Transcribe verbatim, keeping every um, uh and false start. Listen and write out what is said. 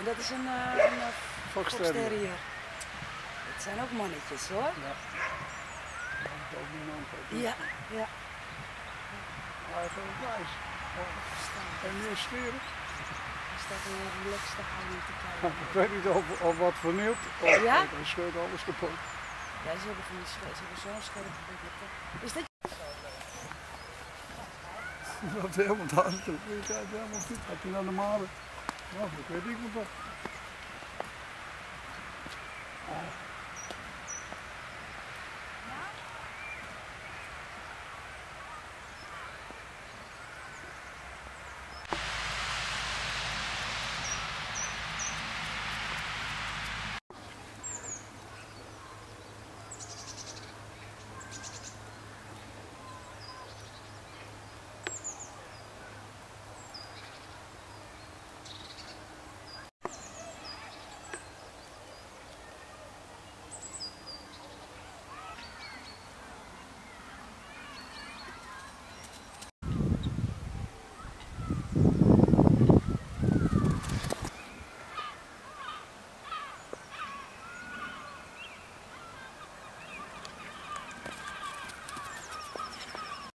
En dat is een, uh, een uh, Fox Fox Terrier. Terrier. Het zijn ook mannetjes hoor. Ja. Dominant. Ja, ja. Hij is wel wijs. En nieuwsgierig. Hij staat in een relaxte houding te kijken. Ik weet niet of, of wat vernield. Of Ja? hij scheurt alles kapot. Ja, ze hebben van die scherp, ze hebben zo'n scherpe blik. Is dit? Dat loopt helemaal te hard toe. Ik kijk helemaal goed. Gaat hij naar de maren? Nou, dat weet ik wel toch.